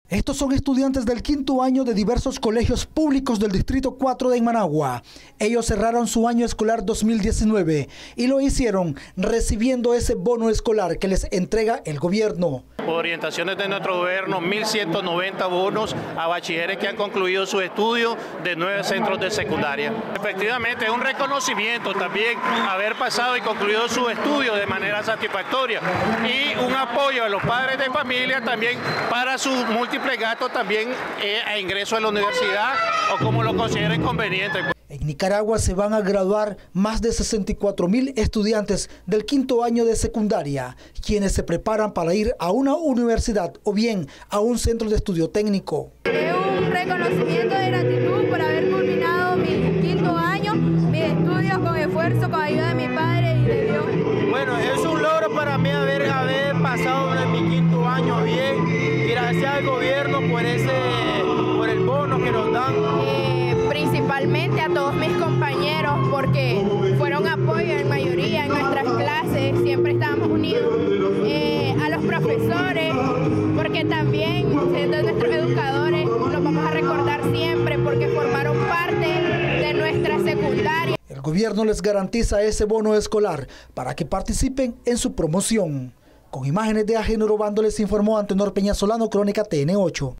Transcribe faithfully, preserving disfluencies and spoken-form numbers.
Estos son estudiantes del quinto año de diversos colegios públicos del Distrito cuatro de Managua. Ellos cerraron su año escolar dos mil diecinueve y lo hicieron recibiendo ese bono escolar que les entrega el gobierno. Por orientaciones de nuestro gobierno, mil ciento noventa bonos a bachilleres que han concluido su estudio de nueve centros de secundaria. Efectivamente, es un reconocimiento también haber pasado y concluido su estudio de manera satisfactoria y un apoyo a los padres de familia también para sus múltiples gastos también eh, a ingreso a la universidad o como lo consideren conveniente. En Nicaragua se van a graduar más de sesenta y cuatro mil estudiantes del quinto año de secundaria, quienes se preparan para ir a una universidad o bien a un centro de estudio técnico. Es un reconocimiento de gratitud por haber culminado mi quinto año, mis estudios con esfuerzo, con ayuda de mi padre y de Dios. Bueno, es un logro para mí haber, haber pasado de mi quinto año bien y gracias al gobierno por, ese, por el bono que nos dan. Eh, principalmente a todos mis compañeros porque fueron apoyo en mayoría en nuestras clases, siempre estábamos unidos. Eh, a los profesores, porque también siendo nuestros educadores los vamos a recordar siempre porque formaron parte de nuestra secundaria. El gobierno les garantiza ese bono escolar para que participen en su promoción. Con imágenes de Agénero Bando les informó Antenor Peñasolano, Crónica T N ocho.